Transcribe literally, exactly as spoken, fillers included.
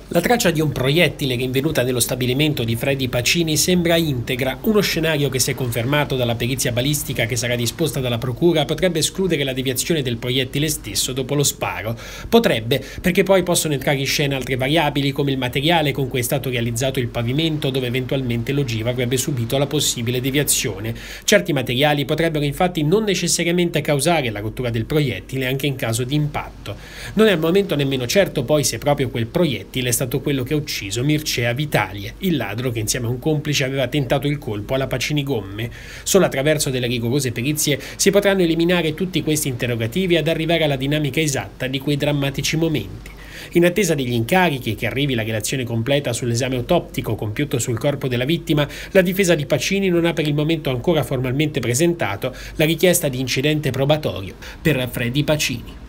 La traccia di un proiettile rinvenuta nello stabilimento di Freddy Pacini sembra integra. Uno scenario che, se confermato dalla perizia balistica che sarà disposta dalla procura, potrebbe escludere la deviazione del proiettile stesso dopo lo sparo. Potrebbe, perché poi possono entrare in scena altre variabili, come il materiale con cui è stato realizzato il pavimento, dove eventualmente l'ogiva avrebbe subito la possibile deviazione. Certi materiali potrebbero infatti non necessariamente causare la rottura del proiettile anche in caso di impatto. Non è al momento nemmeno certo poi se proprio quel proiettile è stato quello che ha ucciso Mircea Vitalie, il ladro che insieme a un complice aveva tentato il colpo alla Pacini Gomme. Solo attraverso delle rigorose perizie si potranno eliminare tutti questi interrogativi ed arrivare alla dinamica esatta di quei drammatici momenti. In attesa degli incarichi e che arrivi la relazione completa sull'esame autoptico compiuto sul corpo della vittima, la difesa di Pacini non ha per il momento ancora formalmente presentato la richiesta di incidente probatorio per Freddy Pacini.